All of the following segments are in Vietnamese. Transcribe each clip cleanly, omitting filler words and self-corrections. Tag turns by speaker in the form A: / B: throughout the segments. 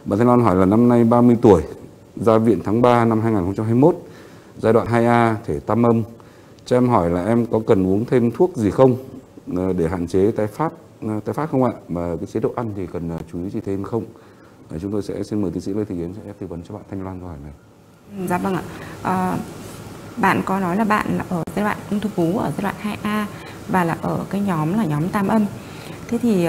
A: Bạn Thanh Loan hỏi là năm nay 30 tuổi, ra viện tháng 3 năm 2021, giai đoạn 2A, thể tam âm. Cho em hỏi là em có cần uống thêm thuốc gì không để hạn chế tái phát không ạ? Và cái chế độ ăn thì cần chú ý gì thêm không? Chúng tôi sẽ xin mời tiến sĩ Lê Thị Yến sẽ tư vấn cho bạn Thanh Loan câu hỏi này.
B: Dạ vâng ạ. Bạn có nói là bạn là ở giai đoạn ung thư vú ở giai đoạn 2A và là ở cái nhóm là nhóm tam âm. Thế thì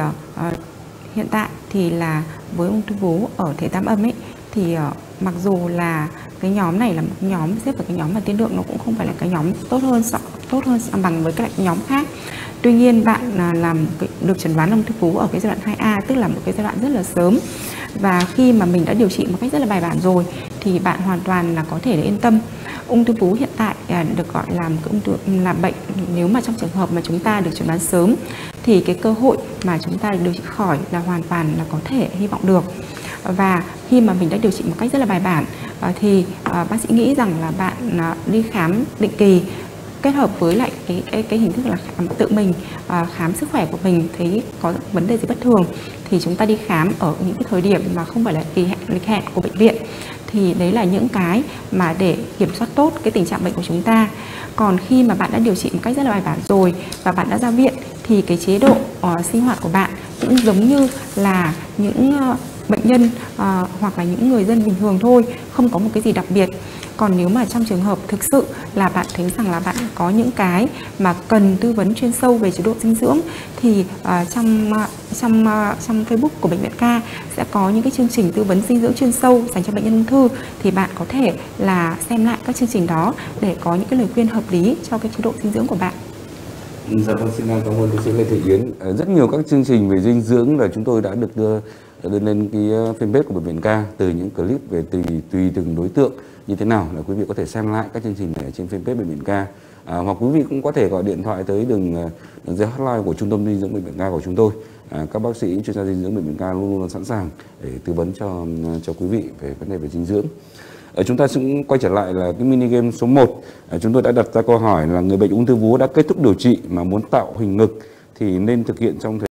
B: hiện tại thì là với ung thư vú ở thể tam âm ấy thì mặc dù là cái nhóm này là một nhóm xếp vào cái nhóm mà tiên lượng nó cũng không phải là cái nhóm tốt hơn bằng với các nhóm khác. Tuy nhiên bạn được chẩn đoán ung thư vú ở cái giai đoạn 2A, tức là một cái giai đoạn rất là sớm. Và khi mà mình đã điều trị một cách rất là bài bản rồi thì bạn hoàn toàn là có thể yên tâm. Ung thư vú hiện tại được gọi là một cái ung thư là bệnh, nếu mà trong trường hợp mà chúng ta được chẩn đoán sớm thì cái cơ hội mà chúng ta điều trị khỏi là hoàn toàn là có thể hy vọng được. Và khi mà mình đã điều trị một cách rất là bài bản thì bác sĩ nghĩ rằng là bạn đi khám định kỳ kết hợp với lại cái hình thức là tự mình khám sức khỏe của mình, thấy có vấn đề gì bất thường thì chúng ta đi khám ở những cái thời điểm mà không phải là lịch hẹn của bệnh viện, thì đấy là những cái mà để kiểm soát tốt cái tình trạng bệnh của chúng ta. Còn khi mà bạn đã điều trị một cách rất là bài bản rồi và bạn đã ra viện thì cái chế độ sinh hoạt của bạn cũng giống như là những bệnh nhân hoặc là những người dân bình thường thôi, không có một cái gì đặc biệt. Còn nếu mà trong trường hợp thực sự là bạn thấy rằng là bạn có những cái mà cần tư vấn chuyên sâu về chế độ dinh dưỡng thì trong Facebook của Bệnh viện Ca sẽ có những cái chương trình tư vấn dinh dưỡng chuyên sâu dành cho bệnh nhân ung thư, thì bạn có thể là xem lại các chương trình đó để có những cái lời khuyên hợp lý cho cái chế độ dinh dưỡng của bạn.
A: Dạ vâng, xin cảm ơn tiến sĩ Lê Thị Yến. Rất nhiều các chương trình về dinh dưỡng là chúng tôi đã được đưa lên cái fanpage của Bệnh viện Ca, từ những clip về tùy từng đối tượng như thế nào là quý vị có thể xem lại các chương trình này trên fanpage Bệnh viện Ca, hoặc quý vị cũng có thể gọi điện thoại tới đường dây hotline của Trung tâm dinh dưỡng Bệnh viện Ca của chúng tôi. Các bác sĩ chuyên gia dinh dưỡng Bệnh viện Ca luôn luôn sẵn sàng để tư vấn cho quý vị về vấn đề về dinh dưỡng. Chúng ta sẽ quay trở lại là cái mini game số 1. Chúng tôi đã đặt ra câu hỏi là người bệnh ung thư vú đã kết thúc điều trị mà muốn tạo hình ngực thì nên thực hiện trong thời